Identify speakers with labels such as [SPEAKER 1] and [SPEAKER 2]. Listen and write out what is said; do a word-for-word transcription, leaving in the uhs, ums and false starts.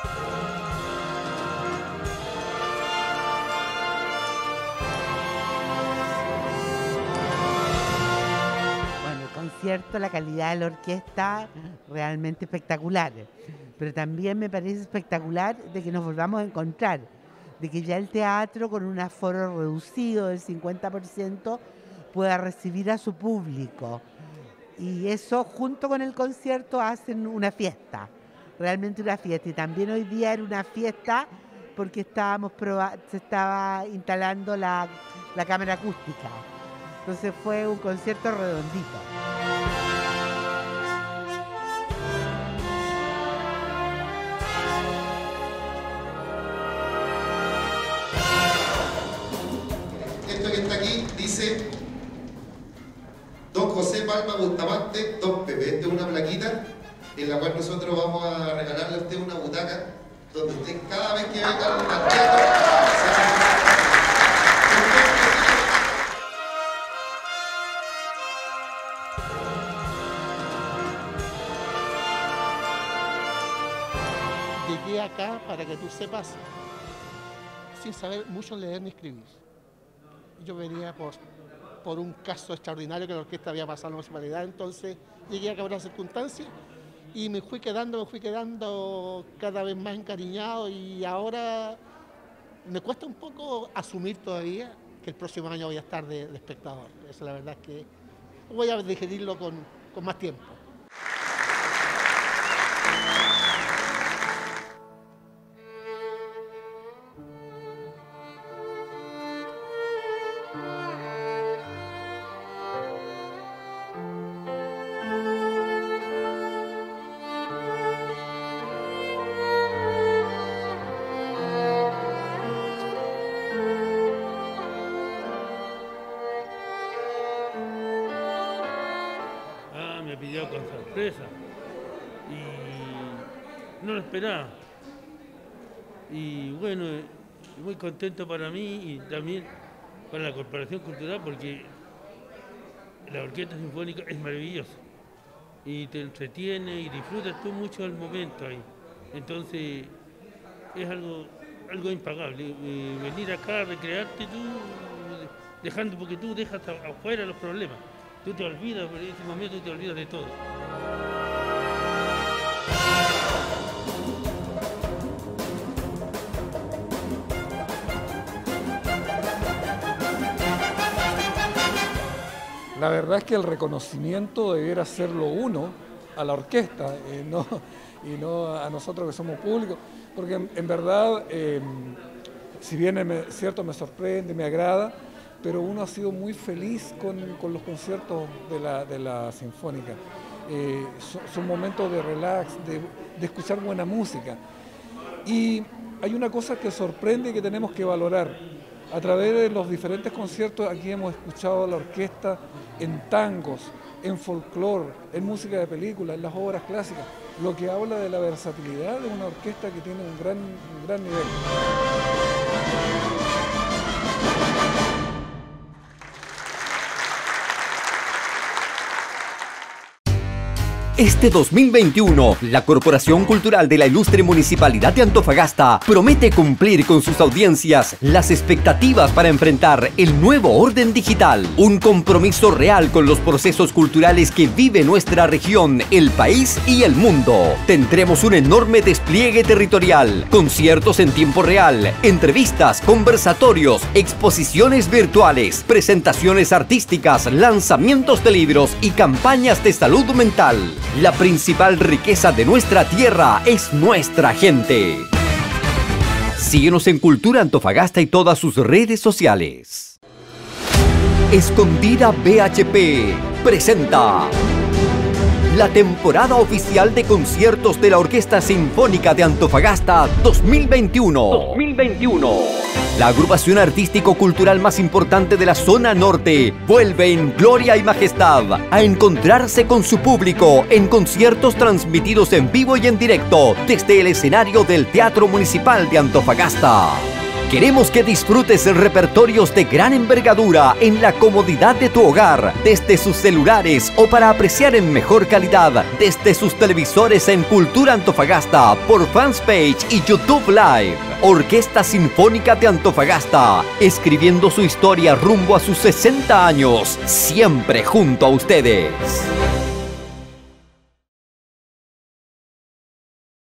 [SPEAKER 1] Bueno, el concierto, la calidad de la orquesta, realmente espectacular. Pero también me parece espectacular de que nos volvamos a encontrar, de que ya el teatro con un aforo reducido del cincuenta por ciento pueda recibir a su público. Y eso junto con el concierto hacen una fiesta, realmente una fiesta. Y también hoy día era una fiesta porque estábamos proba- se estaba instalando la, la cámara acústica. Entonces fue un concierto redondito.
[SPEAKER 2] Esto que está aquí dice Don José Palma Bustamante, Don Pepe. Esta es una plaquita en la cual nosotros vamos a regalarle a usted una butaca donde usted cada vez que venga al teatro
[SPEAKER 3] se... Llegué acá, para que tú sepas, sin saber mucho leer ni escribir. Yo venía por, por un caso extraordinario que la orquesta había pasado en la municipalidad, entonces llegué acá por las circunstancias y me fui quedando, me fui quedando cada vez más encariñado y ahora me cuesta un poco asumir todavía que el próximo año voy a estar de, de espectador. Eso la verdad es que voy a digerirlo con, con más tiempo.
[SPEAKER 4] Me pidió con sorpresa y no lo esperaba. Y bueno, muy contento para mí y también para la Corporación Cultural porque la orquesta sinfónica es maravillosa y te entretiene y disfrutas tú mucho el momento ahí. Entonces es algo, algo impagable. Eh, venir acá a recrearte tú, dejando, porque tú dejas afuera los problemas. Tú te olvidas, por ese momento tú te olvidas de todo.
[SPEAKER 5] La verdad es que el reconocimiento debiera hacerlo uno a la orquesta eh, no, y no a nosotros que somos públicos, porque en, en verdad, eh, si bien me, cierto me sorprende, me agrada, pero uno ha sido muy feliz con, con los conciertos de la, de la Sinfónica. Eh, son, son momentos de relax, de, de escuchar buena música. Y hay una cosa que sorprende y que tenemos que valorar. A través de los diferentes conciertos aquí hemos escuchado a la orquesta en tangos, en folclore, en música de película, en las obras clásicas, lo que habla de la versatilidad de una orquesta que tiene un gran, un gran nivel.
[SPEAKER 6] Este dos mil veintiuno, la Corporación Cultural de la Ilustre Municipalidad de Antofagasta promete cumplir con sus audiencias las expectativas para enfrentar el nuevo orden digital, un compromiso real con los procesos culturales que vive nuestra región, el país y el mundo. Tendremos un enorme despliegue territorial, conciertos en tiempo real, entrevistas, conversatorios, exposiciones virtuales, presentaciones artísticas, lanzamientos de libros y campañas de salud mental. La principal riqueza de nuestra tierra es nuestra gente. Síguenos en Cultura Antofagasta y todas sus redes sociales. Escondida B H P presenta la temporada oficial de conciertos de la Orquesta Sinfónica de Antofagasta dos mil veintiuno. dos mil veintiuno. La agrupación artístico-cultural más importante de la zona norte vuelve en gloria y majestad a encontrarse con su público en conciertos transmitidos en vivo y en directo desde el escenario del Teatro Municipal de Antofagasta. Queremos que disfrutes repertorios de gran envergadura en la comodidad de tu hogar, desde sus celulares o para apreciar en mejor calidad desde sus televisores en Cultura Antofagasta por Fanspage y YouTube Live. Orquesta Sinfónica de Antofagasta, escribiendo su historia rumbo a sus sesenta años, siempre junto a ustedes.